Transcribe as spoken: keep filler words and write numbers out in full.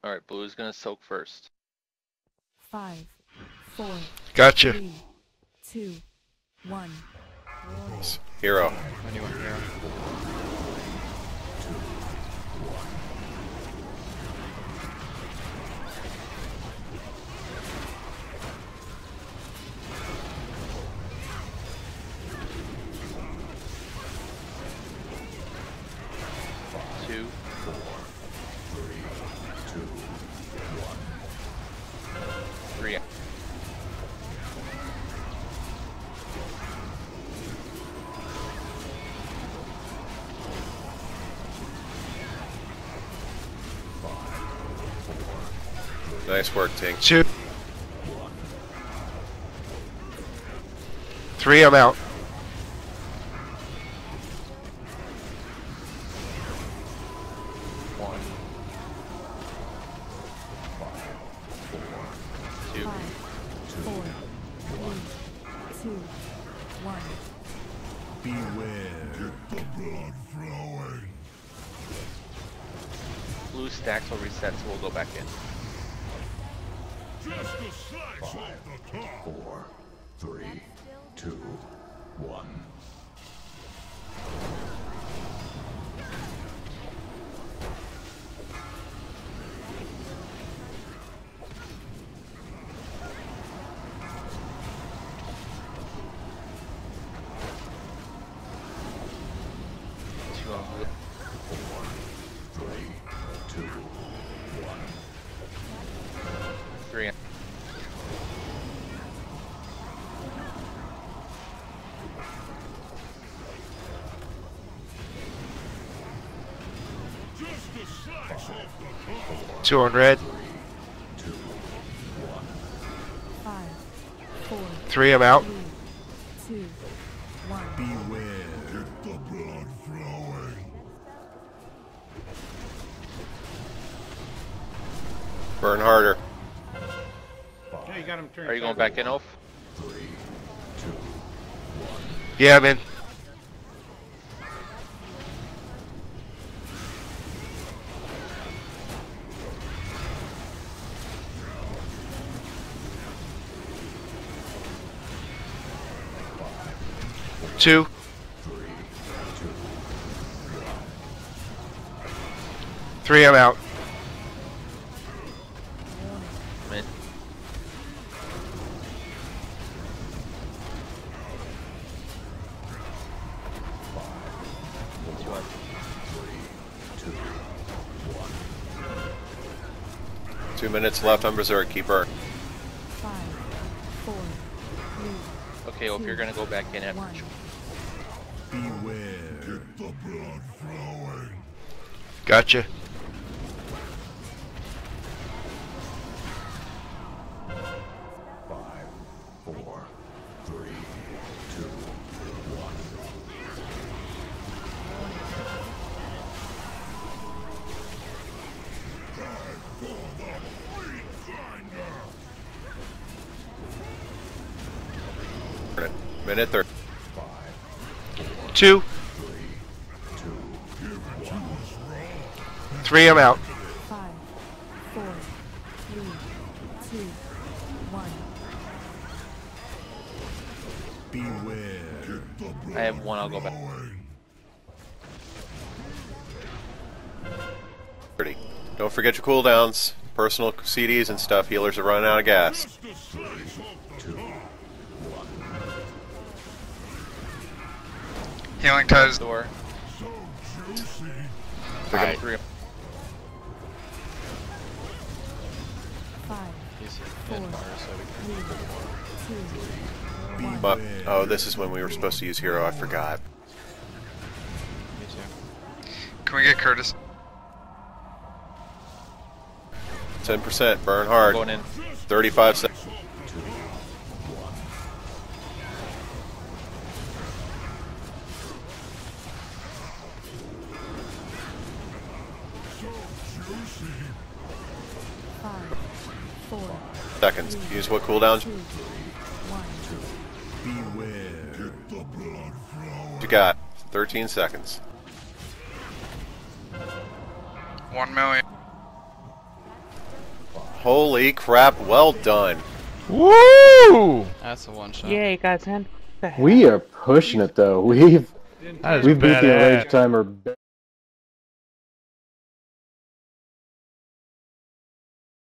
Alright, blue's gonna soak first. Five, four, Gotcha. three, two, one. Hero. Anyone here? Two. Three. Nice work, Tink. Two. Three, I'm out. One. Two. Five, four, three, two, one. Beware. Get the blood flowing. Blue stacks will reset, so we'll go back in. Just a slice off the top. Four, three, two, one. Two on blue. Four, three, two, one. Three. Just a slice off the top. Two on red. Five, four, Three, I'm out. three, two, one. Beware. Get the blood flowing. Burn harder. Yeah, you got him turned. Are you going back in, Oaf? Three, two, Yeah, I'm in. Two. Three, I'm out. Mid. Two on. Two minutes left on Berserk. Keep burn. Five, four, three, Okay, Oaf, you're gonna go back in after. one. beware. Get the blood flowing. Gotcha. Five, four, three, two, one. Time for the Freak Finder. Minute thirty. Two. Three, I'm out. Five, four, three, two, one. Beware. Get the blood I have one, I'll go back. flowing. thirty. Don't forget your cooldowns. Personal C Ds and stuff. Healers are running out of gas. Just a slice off the top. Healing ties. Door. So juicy. Alright. Three. Five, He's four, in bar, so we can. three, two, one. But, oh, this is when we were supposed to use hero. I forgot. Me too. Can we get Curtis? ten percent. Burn hard. Going in. thirty-five seconds. Five, four, Seconds. Use what cooldowns two, one. Beware. Get the blood flowing. you got. thirteen seconds. One million. Holy crap, well done. Woo! That's a one shot. Yay, guys, hand. We are pushing it though. We've That is we've beat the badass. enraged timer.